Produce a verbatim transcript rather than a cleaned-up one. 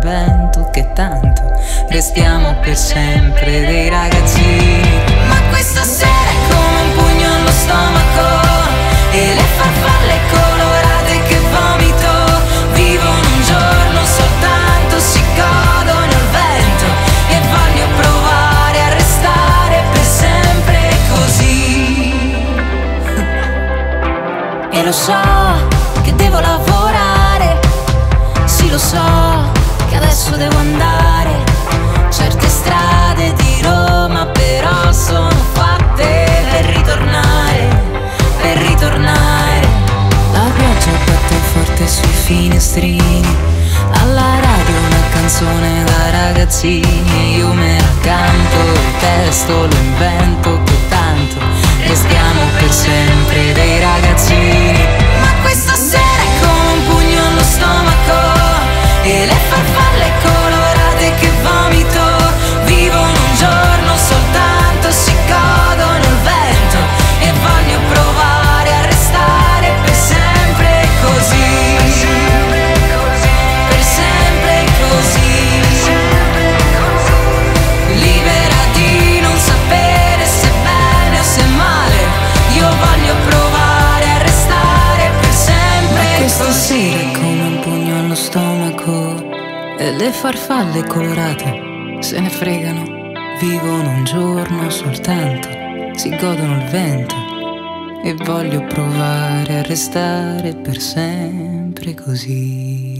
l'invento che tanto restiamo per sempre dei ragazzini. Ma questa sera è come un pugno allo stomaco e le farfalle colorate che vomito vivono un giorno soltanto, si godono il vento e voglio provare a restare per sempre così. E lo so che devo lavorare, sì lo so che adesso devo andare. Certe strade di Roma però sono fatte per ritornare, per ritornare. La pioggia batte forte sui finestrini, alla radio una canzone da ragazzini e io me la canto, il testo lo invento che tanto restiamo per sempre dei ragazzini. Ma questa sera è come un pugno allo stomaco e le farfalle colorate che vomito vivono un giorno soltanto, si godono il vento e voglio provare a restare per sempre così, per sempre così, libera di non sapere se bene o se male, io voglio provare a restare per sempre così. Questa sera è come un pugno allo stomaco e le farfalle colorate se ne fregano, vivono un giorno soltanto, si godono il vento e voglio provare a restare per sempre così.